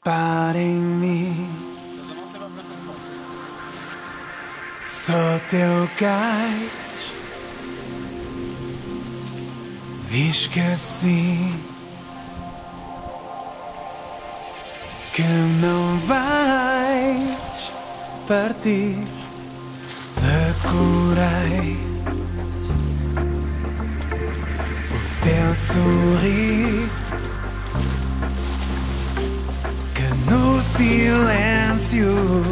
Para em mim, sou teu gás. Diz que assim que não vais partir. Decorei o teu sorrir, que no silêncio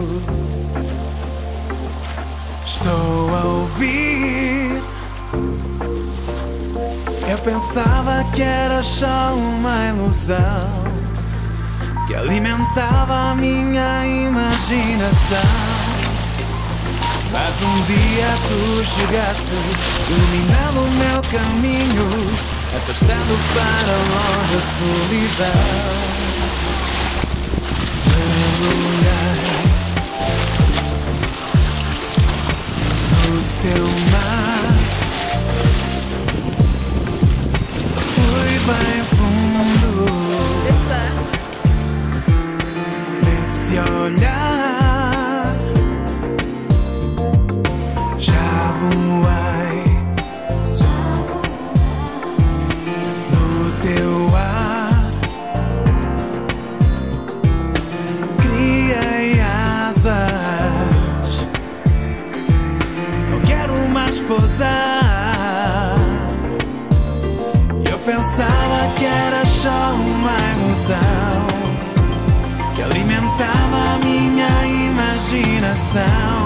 estou a ouvir. Eu pensava que era só uma ilusão que alimentava a minha imaginação. Mas um dia tu chegaste, iluminando o meu caminho, afastando para longe a solidão. Mergulhei no teu mar, fui bem fundo nesse olhar. Eu pensava que era só uma ilusão que alimentava a minha imaginação.